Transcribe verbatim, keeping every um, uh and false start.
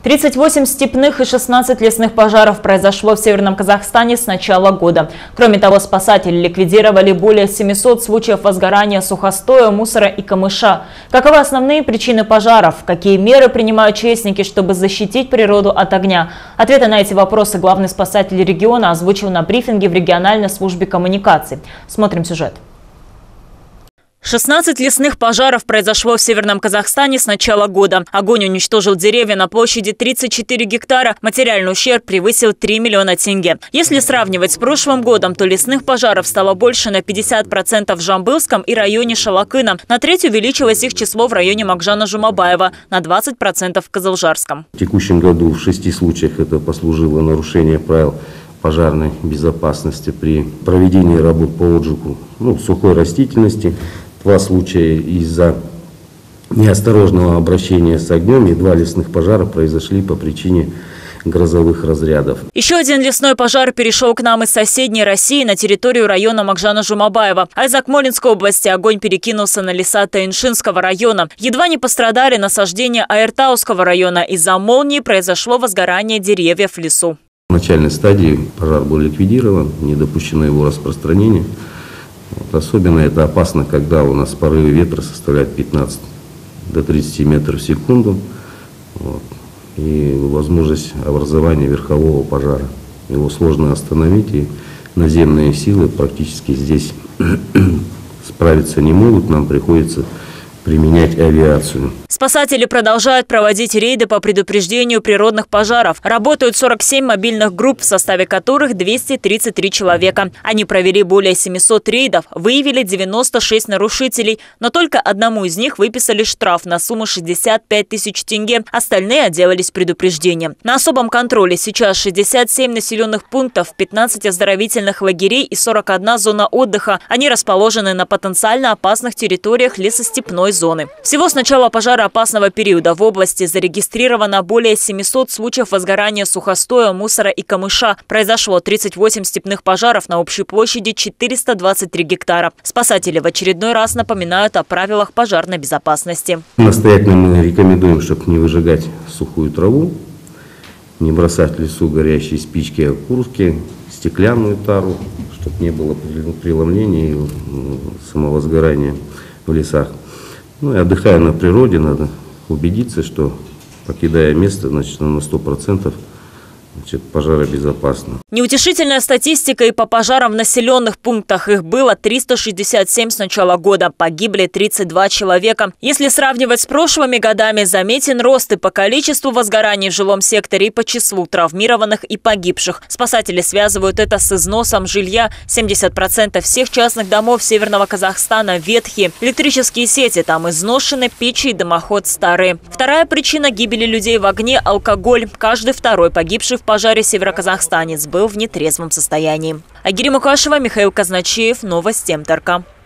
тридцать восемь степных и шестнадцать лесных пожаров произошло в Северном Казахстане с начала года. Кроме того, спасатели ликвидировали более семисот случаев возгорания сухостоя, мусора и камыша. Каковы основные причины пожаров? Какие меры принимают частники, чтобы защитить природу от огня? Ответы на эти вопросы главный спасатель региона озвучил на брифинге в региональной службе коммуникаций. Смотрим сюжет. шестнадцать лесных пожаров произошло в Северном Казахстане с начала года. Огонь уничтожил деревья на площади тридцать четыре гектара. Материальный ущерб превысил три миллиона тенге. Если сравнивать с прошлым годом, то лесных пожаров стало больше на пятьдесят процентов в Жамбылском и районе Шалакына. На треть увеличилось их число в районе Макжана Жумабаева, на двадцать процентов в Кызылжарском. В текущем году в шести случаях это послужило нарушение правил пожарной безопасности при проведении работ по отжигу ну, сухой растительности. Два случая из-за неосторожного обращения с огнем и два лесных пожара произошли по причине грозовых разрядов. Еще один лесной пожар перешел к нам из соседней России на территорию района Макжана Жумабаева. А из Акмолинской области огонь перекинулся на леса Тайншинского района. Едва не пострадали насаждения Аэртауского района. Из-за молнии произошло возгорание деревьев в лесу. В начальной стадии пожар был ликвидирован, не допущено его распространения. Вот, особенно это опасно, когда у нас порывы ветра составляют пятнадцать до тридцати метров в секунду. Вот, и возможность образования верхового пожара. Его сложно остановить, и наземные силы практически здесь справиться не могут. Нам приходится применять авиацию. Спасатели продолжают проводить рейды по предупреждению природных пожаров. Работают сорок семь мобильных групп, в составе которых двести тридцать три человека. Они провели более семисот рейдов, выявили девяносто шесть нарушителей, но только одному из них выписали штраф на сумму шестьдесят пять тысяч тенге. Остальные отделались предупреждением. На особом контроле сейчас шестьдесят семь населенных пунктов, пятнадцать оздоровительных лагерей и сорок одна зона отдыха. Они расположены на потенциально опасных территориях лесостепной зоны. Всего с начала пожара опасного периода в области зарегистрировано более семисот случаев возгорания сухостоя, мусора и камыша. Произошло тридцать восемь степных пожаров на общей площади четыреста двадцать три гектара. Спасатели в очередной раз напоминают о правилах пожарной безопасности. Настоятельно мы рекомендуем, чтобы не выжигать сухую траву, не бросать в лесу горящие спички, окурки, стеклянную тару, чтобы не было преломления и самовозгорания в лесах. Ну и отдыхая на природе, надо убедиться, что, покидая место, значит, на сто процентов значит, пожаробезопасно. Неутешительная статистика и по пожарам в населенных пунктах. Их было триста шестьдесят семь с начала года. Погибли тридцать два человека. Если сравнивать с прошлыми годами, заметен рост и по количеству возгораний в жилом секторе, и по числу травмированных и погибших. Спасатели связывают это с износом жилья. семьдесят процентов всех частных домов Северного Казахстана ветхие. Электрические сети там изношены, печи и дымоход старые. Вторая причина гибели людей в огне – алкоголь. Каждый второй погибший в пожаре североказахстанец был в нетрезвом состоянии. Агири Мукашева, Михаил Казначеев, Новости МТРК.